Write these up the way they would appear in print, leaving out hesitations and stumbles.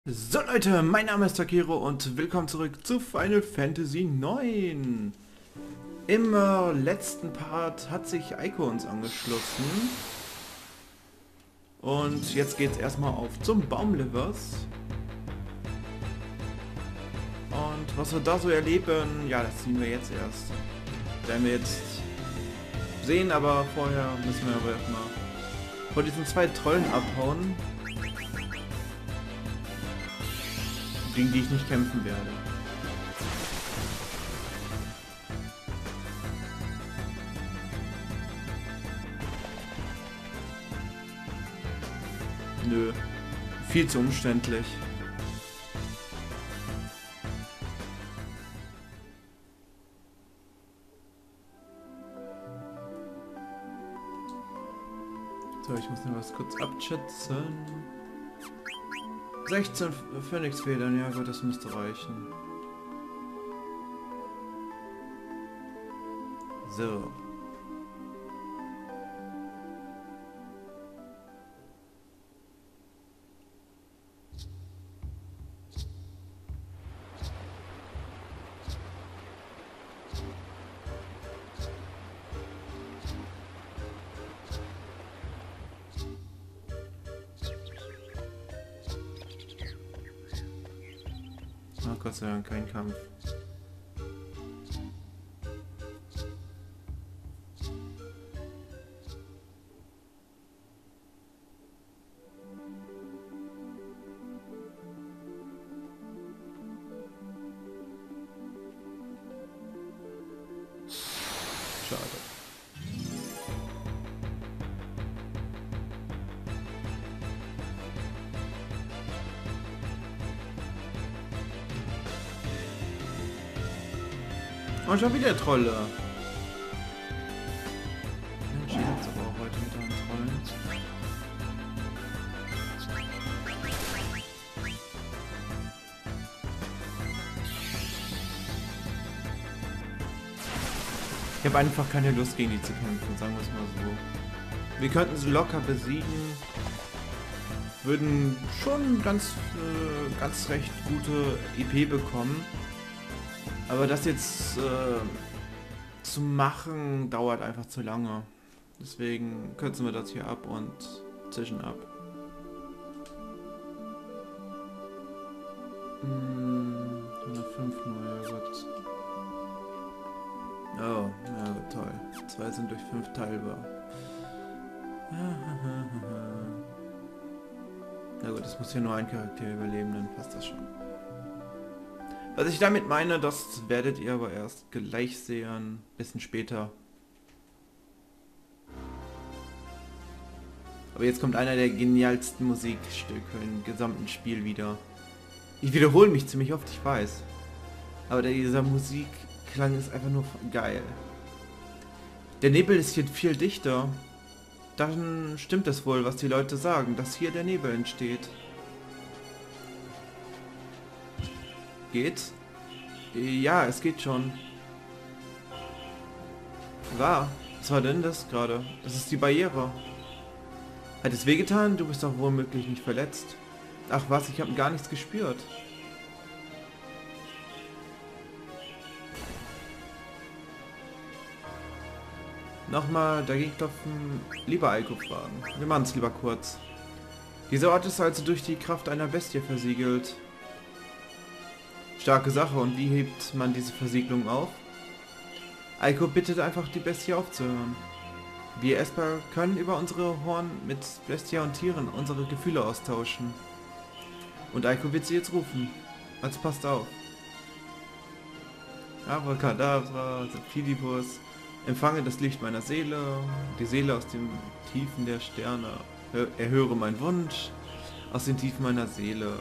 So Leute, mein Name ist Takiro und willkommen zurück zu Final Fantasy IX. Im letzten Part hat sich Eiko uns angeschlossen. Und jetzt geht's erstmal auf zum Baumlivers. Und was wir da so erleben, ja, das sehen wir jetzt erst. Werden wir jetzt sehen, aber vorher müssen wir aber erstmal vor diesen zwei Trollen abhauen, gegen die ich nicht kämpfen werde. Nö, viel zu umständlich. So, ich muss noch was kurz abschätzen. 16 Phönixfedern, ja gut, das müsste reichen. So. Ach Gott sei Dank, kein Kampf. Schade. Und schon wieder Trolle. Mensch, ihr habt's aber auch heute mit euren Trollen. Ich habe einfach keine Lust gegen die zu kämpfen, sagen wir es mal so. Wir könnten sie locker besiegen. Würden schon ganz recht gute EP bekommen. Aber das jetzt zu machen, dauert einfach zu lange. Deswegen kürzen wir das hier ab und zischen ab. 105 nur, ja gut. Oh, ja gut, toll. 2 sind durch 5 teilbar. Na gut, es muss hier nur ein Charakter überleben, dann passt das schon. Was ich damit meine, das werdet ihr aber erst gleich sehen, bisschen später. Aber jetzt kommt einer der genialsten Musikstücke im gesamten Spiel wieder. Ich wiederhole mich ziemlich oft, ich weiß. Aber dieser Musikklang ist einfach nur geil. Der Nebel ist hier viel dichter. Dann stimmt es wohl, was die Leute sagen, dass hier der Nebel entsteht. Geht's? Ja, es geht schon. Was war denn das gerade? Das ist die Barriere. Hat es wehgetan? Du bist doch womöglich nicht verletzt. Ach was, ich habe gar nichts gespürt. Nochmal dagegen klopfen, lieber Eiko fragen. Wir machen es lieber kurz. Dieser Ort ist also durch die Kraft einer Bestie versiegelt. Starke Sache, und wie hebt man diese Versiegelung auf? Eiko bittet einfach, die Bestie aufzuhören. Wir Esper können über unsere Horn mit Bestia und Tieren unsere Gefühle austauschen. Und Eiko wird sie jetzt rufen. Also passt auf. Abracadabra, Sepidibus, empfange das Licht meiner Seele, die Seele aus den Tiefen der Sterne. Erhöre meinen Wunsch aus den Tiefen meiner Seele.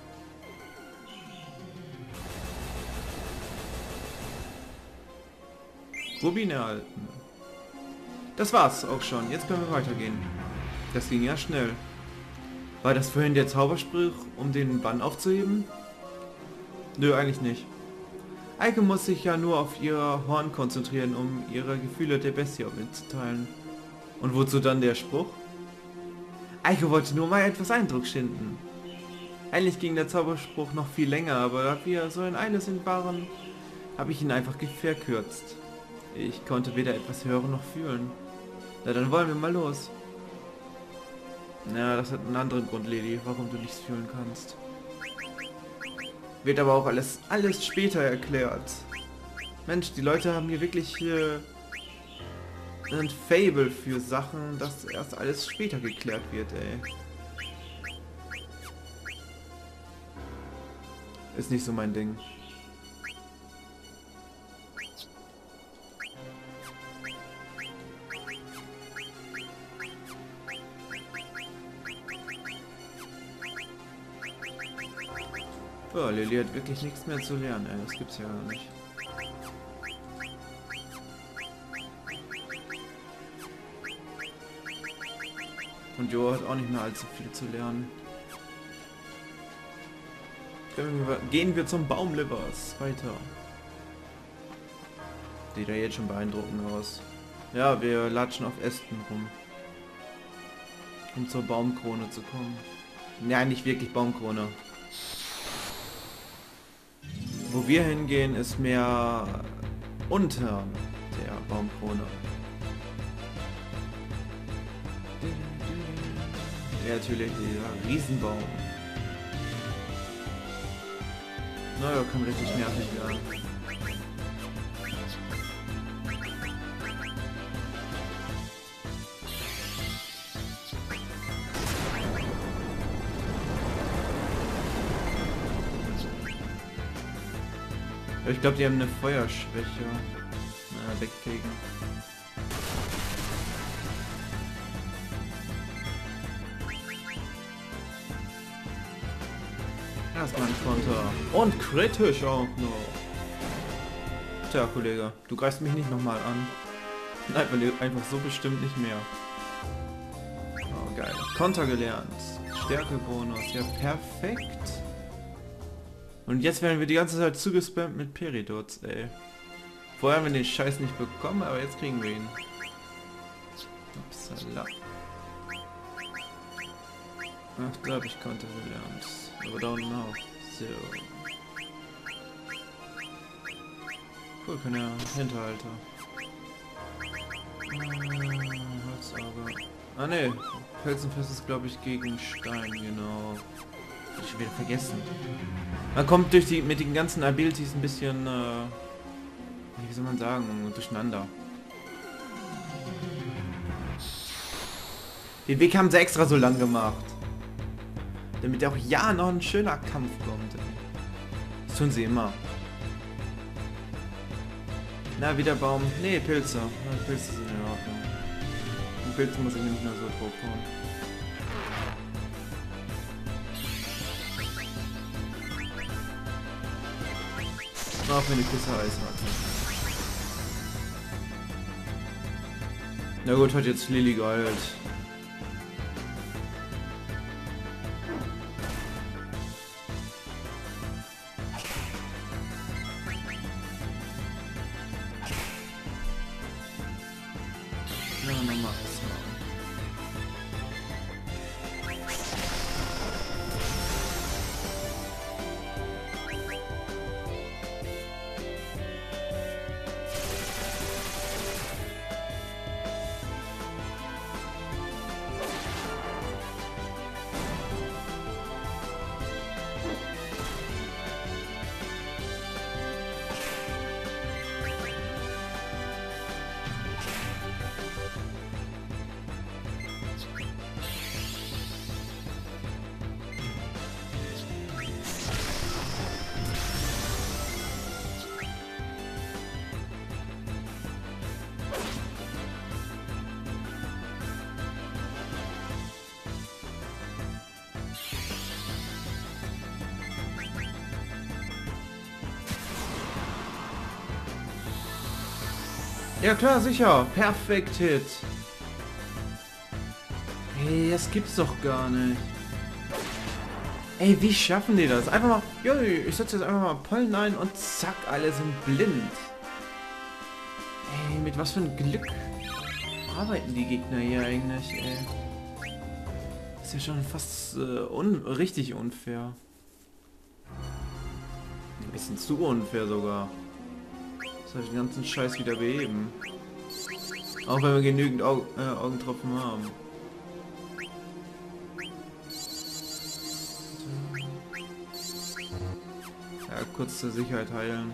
Rubine erhalten. Das war's auch schon. Jetzt können wir weitergehen. Das ging ja schnell. War das vorhin der Zauberspruch, um den Bann aufzuheben? Nö, eigentlich nicht. Eike muss sich ja nur auf ihr Horn konzentrieren, um ihre Gefühle der Bestie mitzuteilen. Und wozu dann der Spruch? Eike wollte nur mal etwas Eindruck schinden. Eigentlich ging der Zauberspruch noch viel länger, aber da wir so in eine sind waren, habe ich ihn einfach verkürzt. Ich konnte weder etwas hören noch fühlen. Na, dann wollen wir mal los. Na, das hat einen anderen Grund, Lady, warum du nichts fühlen kannst. Wird aber auch alles später erklärt. Mensch, die Leute haben hier wirklich ein Fable für Sachen, dass erst alles später geklärt wird, ey. Ist nicht so mein Ding. Oh, Lily hat wirklich nichts mehr zu lernen, ey. Das gibt's ja gar nicht. Und Jo hat auch nicht mehr allzu viel zu lernen. Gehen wir zum Baumlivers weiter. Sieht ja jetzt schon beeindruckend aus. Ja, wir latschen auf Ästen rum. Um zur Baumkrone zu kommen. Ja, nicht wirklich Baumkrone. Wo wir hingehen, ist mehr unter der Baumkrone. Ja, natürlich, dieser Riesenbaum. Naja, kann richtig nervig werden. Ich glaube, die haben eine Feuerschwäche. Na, wegkriegen. Erstmal ein Konter. Und kritisch auch noch. Tja, Kollege, du greifst mich nicht nochmal an. Nein, weil einfach so bestimmt nicht mehr. Oh, geil. Konter gelernt. Stärkebonus. Ja, perfekt. Und jetzt werden wir die ganze Zeit zugespammt mit Peridots, ey. Vorher haben wir den Scheiß nicht bekommen, aber jetzt kriegen wir ihn. Upsala. Ach, da habe ich Konter gelernt. Aber don't know. So. Cool, kann ja Hinterhalter. Holzauge. Ah ne, Felsenfest ist glaube ich gegen Stein, genau. Hab ich schon wieder vergessen. Man kommt durch mit den ganzen Abilities ein bisschen, wie soll man sagen, durcheinander. Den Weg haben sie extra so lang gemacht. Damit auch ja noch ein schöner Kampf kommt. Das tun sie immer. Na, wieder Baum. Nee, Pilze. Ja, Pilze sind in Ordnung. Und Pilze muss ich nicht nur so drauf hauen. Auch wenn die Küsse Eis hat. Na gut, hat jetzt Lily geheilt. Ja, dann mach es mal. Ja klar, sicher. Perfekt Hit. Hey, das gibt's doch gar nicht. Ey, wie schaffen die das? Einfach mal, jo, ich setze jetzt einfach mal Pollen ein und zack, alle sind blind. Ey, mit was für ein Glück arbeiten die Gegner hier eigentlich, ey. Das ist ja schon fast richtig unfair. bisschen zu unfair sogar. Soll ich den ganzen Scheiß wieder beheben? Auch wenn wir genügend Augentropfen haben. Ja, kurz zur Sicherheit heilen.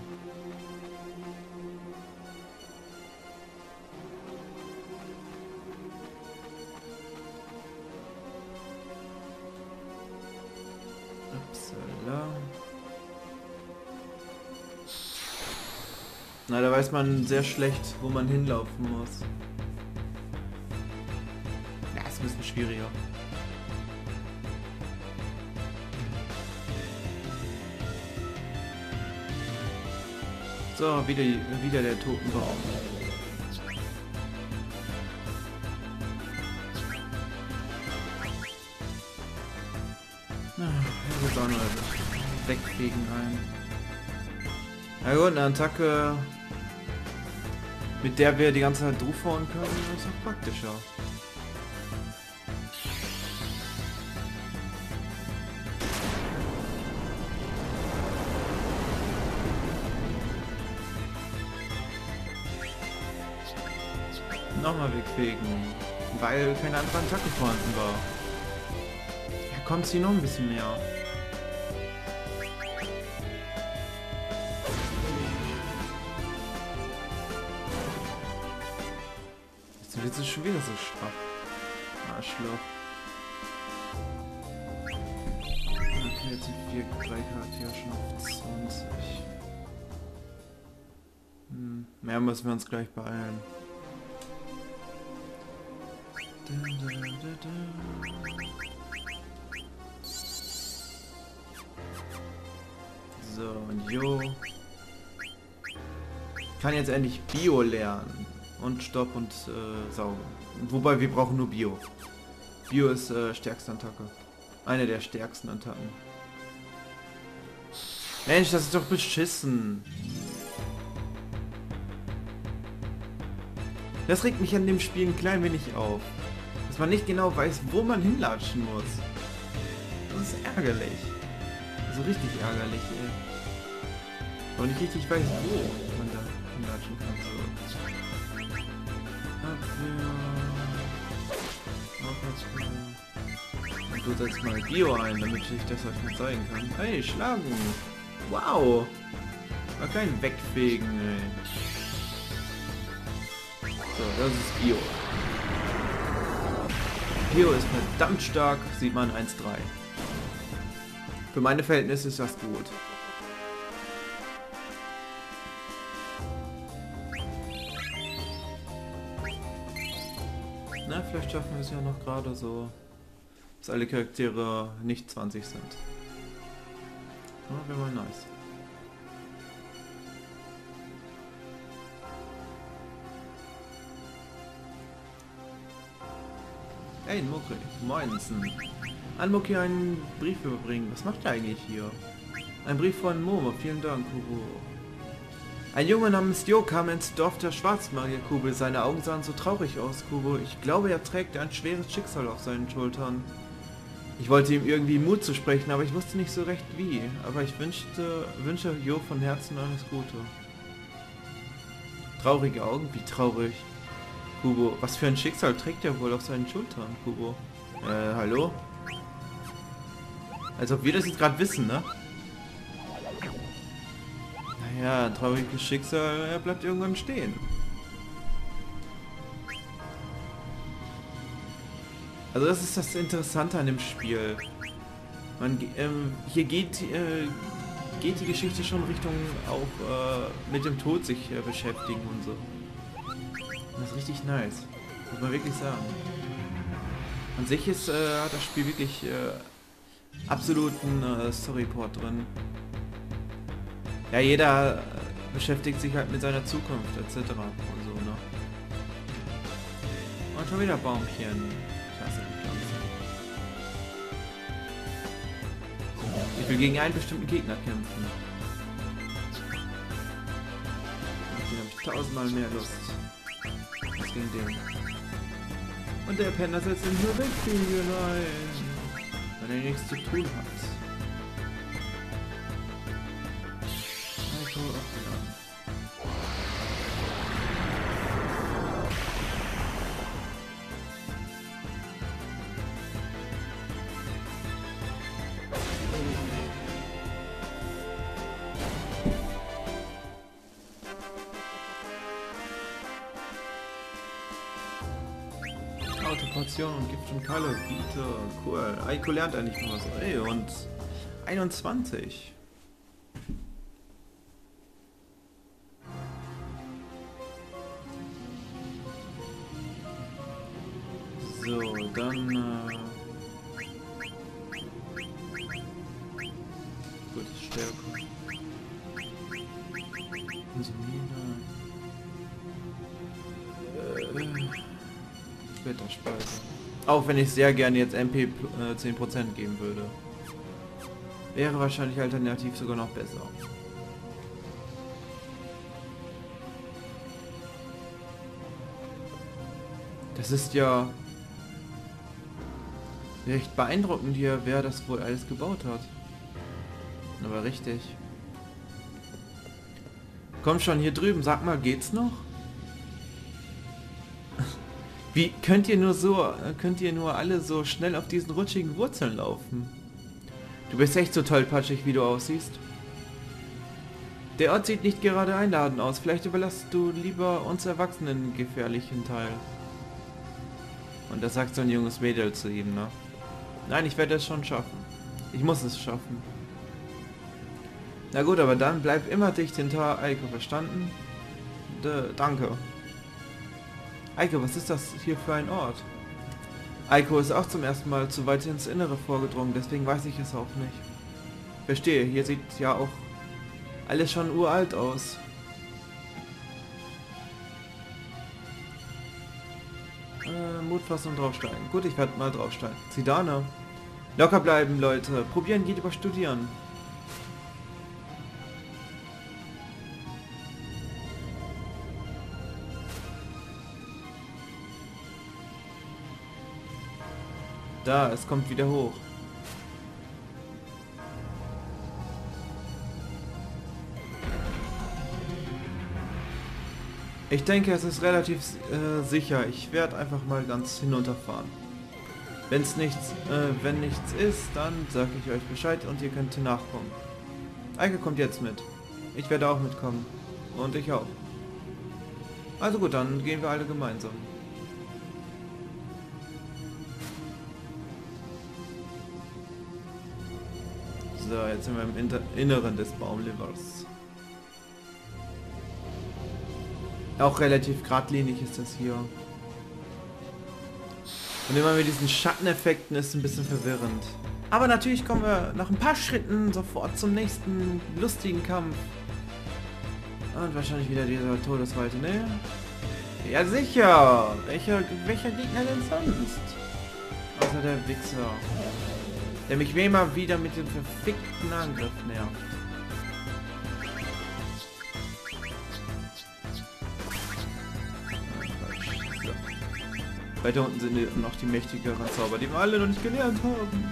Upsala. Na, da weiß man sehr schlecht, wo man hinlaufen muss. Ja, ist ein bisschen schwieriger. So, wieder der Totenbaum. Er wird auch noch wegfegen ein. Na gut, eine Attacke, mit der wir die ganze Zeit draufhauen können, ist auch praktischer. Nochmal wegfegen, weil keine andere Attacke vorhanden war. Ja, kommt sie noch ein bisschen mehr. Jetzt ist schon wieder so schwach. Arschloch. Okay, jetzt sind 3 Charaktere schon auf 20. Mehr müssen wir uns gleich beeilen. So, und Jo. Kann jetzt endlich Bio lernen. Und Stopp und Saugen. Wobei wir brauchen nur Bio. Bio ist stärkste Attacke. Eine der stärksten Attacken. Mensch, das ist doch beschissen. Das regt mich an dem Spiel ein klein wenig auf. Dass man nicht genau weiß, wo man hinlatschen muss. Das ist ärgerlich. Also richtig ärgerlich, ey. Und nicht richtig weiß, wo man da hinlatschen kann. So. Und du setzt mal Bio ein, damit ich das euch mal zeigen kann. Hey, schlagen! Wow! Mal kein Wegfegen, ey. So, das ist Bio. Bio ist verdammt stark, sieht man 1,3. Für meine Verhältnisse ist das gut. Na, vielleicht schaffen wir es ja noch gerade so, dass alle Charaktere nicht 20 sind. Ja, wäre mal nice. Hey, Mucki, moinsen. An Mucki einen Brief überbringen. Was macht er eigentlich hier? Ein Brief von Momo, vielen Dank, Kubo. Ein Junge namens Jo kam ins Dorf der Schwarzmagier, Kubo. Seine Augen sahen so traurig aus, Kubo. Ich glaube, er trägt ein schweres Schicksal auf seinen Schultern. Ich wollte ihm irgendwie Mut zu sprechen, aber ich wusste nicht so recht wie. Aber ich wünsche Jo von Herzen alles Gute. Traurige Augen? Wie traurig? Kubo, was für ein Schicksal trägt er wohl auf seinen Schultern, Kubo? Hallo? Als ob wir das jetzt gerade wissen, ne? Naja, ein trauriges Schicksal, er bleibt irgendwann stehen. Also das ist das Interessante an dem Spiel. Hier geht die Geschichte schon Richtung auch mit dem Tod sich beschäftigen und so. Und das ist richtig nice. Muss man wirklich sagen. An sich ist hat das Spiel wirklich absoluten Storyport drin. Ja, jeder beschäftigt sich halt mit seiner Zukunft etc. und so, ne? Und schon wieder Baumchen. Ich hasse die Pflanze. Ich will gegen einen bestimmten Gegner kämpfen. Auf den habe ich tausendmal mehr Lust. Als gegen den. Und der Penner setzt ihn nur wegfliegen rein. Weil er nichts zu tun hat. Mission und Gift und Kalle. Biete. Cool. Aiko lernt eigentlich noch was. Ey, und 21. So, dann... gut, Stärke. Wetterspeise. Auch wenn ich sehr gerne jetzt MP 10% geben würde. Wäre wahrscheinlich alternativ sogar noch besser. Das ist ja recht beeindruckend hier, wer das wohl alles gebaut hat. Aber richtig. Komm schon, hier drüben, sag mal, geht's noch? Wie könnt ihr nur alle so schnell auf diesen rutschigen Wurzeln laufen? Du bist echt so tollpatschig, wie du aussiehst. Der Ort sieht nicht gerade einladend aus. Vielleicht überlässt du lieber uns Erwachsenen den gefährlichen Teil. Und das sagt so ein junges Mädel zu ihm, ne? Nein, ich werde es schon schaffen. Ich muss es schaffen. Na gut, aber dann bleib immer dicht hinter Aiko, verstanden? Danke. Aiko, was ist das hier für ein Ort? Aiko ist auch zum ersten Mal zu weit ins Innere vorgedrungen, deswegen weiß ich es auch nicht. Verstehe, hier sieht ja auch alles schon uralt aus. Mut fassen und draufsteigen. Gut, ich werde mal draufsteigen. Zidane. Locker bleiben, Leute. Probieren geht über Studieren. Da, es kommt wieder hoch. Ich denke, es ist relativ sicher. Ich werde einfach mal ganz hinunterfahren. Wenn nichts ist, dann sage ich euch Bescheid und ihr könnt nachkommen. Eike kommt jetzt mit. Ich werde auch mitkommen. Und ich auch. Also gut, dann gehen wir alle gemeinsam. So, jetzt sind wir im Inneren des Baumlivers. Auch relativ geradlinig ist das hier. Und immer mit diesen Schatteneffekten ist ein bisschen verwirrend. Aber natürlich kommen wir nach ein paar Schritten sofort zum nächsten lustigen Kampf. Und wahrscheinlich wieder dieser Todesweite, ne? Ja sicher! Welcher Gegner denn sonst? Außer der Wichser. Der mich wie immer wieder mit dem verfickten Angriff nervt. So. Weiter unten sind noch die mächtigeren Zauber, die wir alle noch nicht gelernt haben.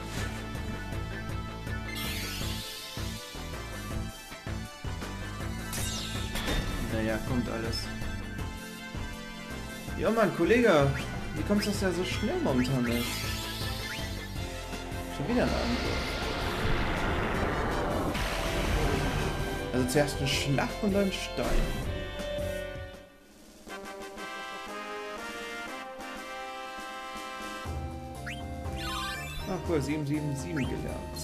Naja, kommt alles. Ja Mann, Kollege, wie kommt das ja so schnell momentan ist? Schon wieder ein Angriff. Also zuerst ein Schlag und dann Stein. Ach cool, 777 gelernt.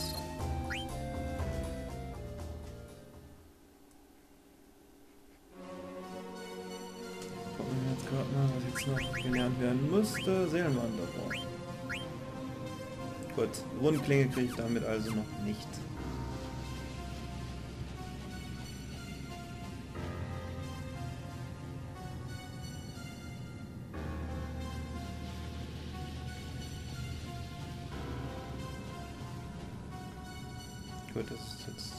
Gucken wir jetzt gerade mal, was jetzt noch gelernt werden müsste. Seelenwanderung. Gut, Rundklinge kriege ich damit also noch nicht. Gut, das ist jetzt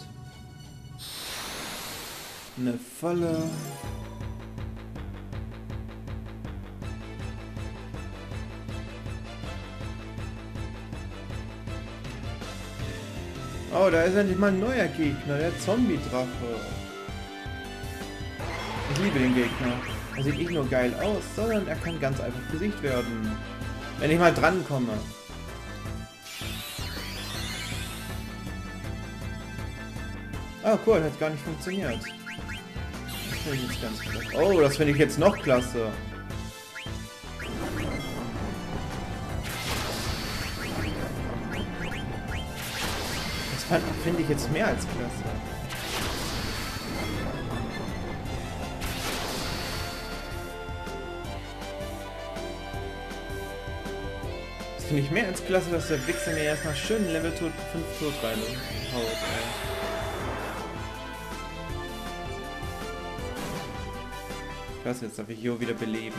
eine Falle. Oh, da ist endlich mal ein neuer Gegner, der Zombie-Drache. Ich liebe den Gegner. Er sieht nicht nur geil aus, sondern er kann ganz einfach besiegt werden. Wenn ich mal dran komme. Ah, cool, hat gar nicht funktioniert. Das finde ich jetzt ganz klasse. Oh, das finde ich jetzt noch klasse. finde ich jetzt mehr als klasse. Das finde ich mehr als klasse, dass der Wichser mir erstmal schön Level 5 tot reinhaut. Klasse, jetzt darf ich Jo wieder beleben.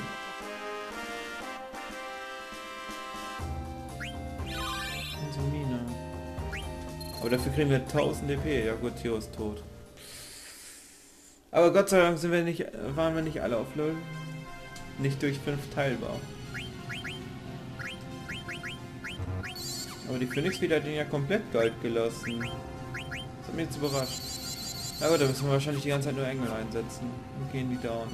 Mina. Aber dafür kriegen wir 1000 DP. Ja gut, Jo ist tot. Aber Gott sei Dank waren wir nicht alle auf LoL. Nicht durch 5 teilbar. Aber die Phoenix wieder hat den ja komplett Gold gelassen. Das hat mich jetzt überrascht. Na gut, da müssen wir wahrscheinlich die ganze Zeit nur Engel einsetzen. Und gehen die down.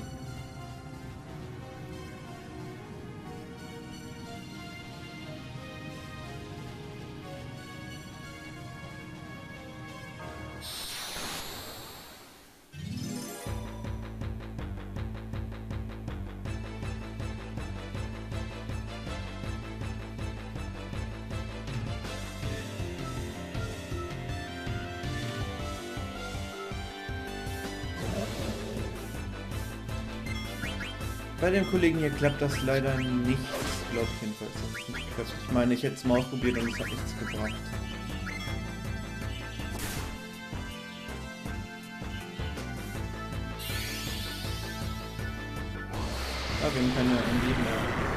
Bei dem Kollegen hier klappt das leider nicht, glaube ich jedenfalls. Ich meine, ich hätte es mal ausprobiert und es hat nichts gebracht. Ah, wir haben keine MD mehr.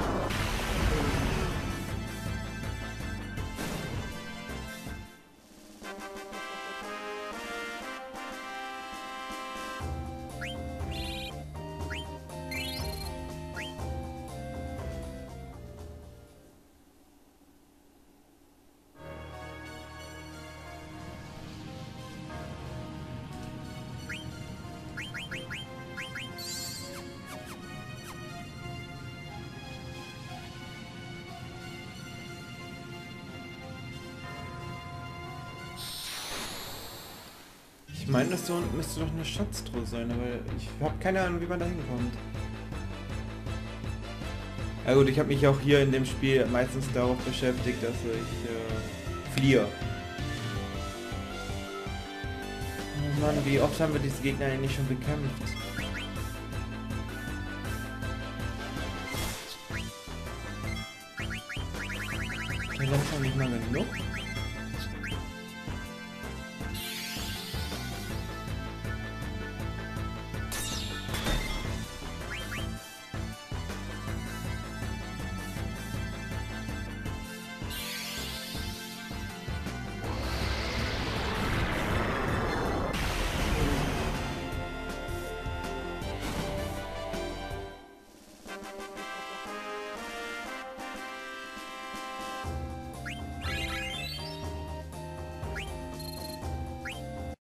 Ich meine, das da unten müsste doch eine Schatztruhe sein, aber ich habe keine Ahnung, wie man da hinkommt. Ja gut, ich habe mich auch hier in dem Spiel meistens darauf beschäftigt, dass ich fliehe. Oh Mann, wie oft haben wir diese Gegner eigentlich schon bekämpft? Ja, langsam nicht mal genug.